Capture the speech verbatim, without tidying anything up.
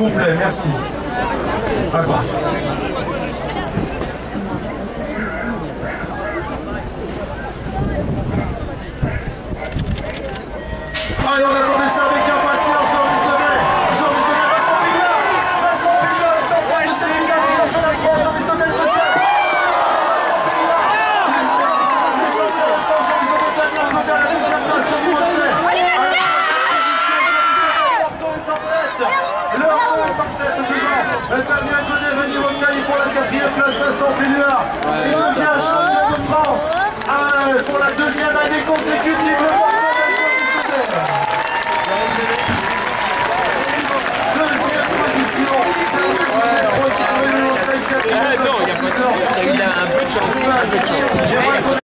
S'il vous plaît, merci. Attention. Allez, on attendait ça avec impatience, Jean-Louis Denet. Jean-Louis Denet, Vincent Pillard. Vincent Pillard est en tête de cette finale qui cherche la France. Jean-Louis Denet, deuxième. Vincent Pillard. Laissez, laissez pour l'instant Jean-Louis Denet à la côté à la deuxième place de Montaigne. Leur dos est en tête devant. Damien Godet, Rémi Rocaille pour la quatrième place, Vincent Pillard. Il devient champion de France euh, pour la deuxième année consécutivement. Deuxième position. Ah non, il y a pas de... Il a un peu de chance.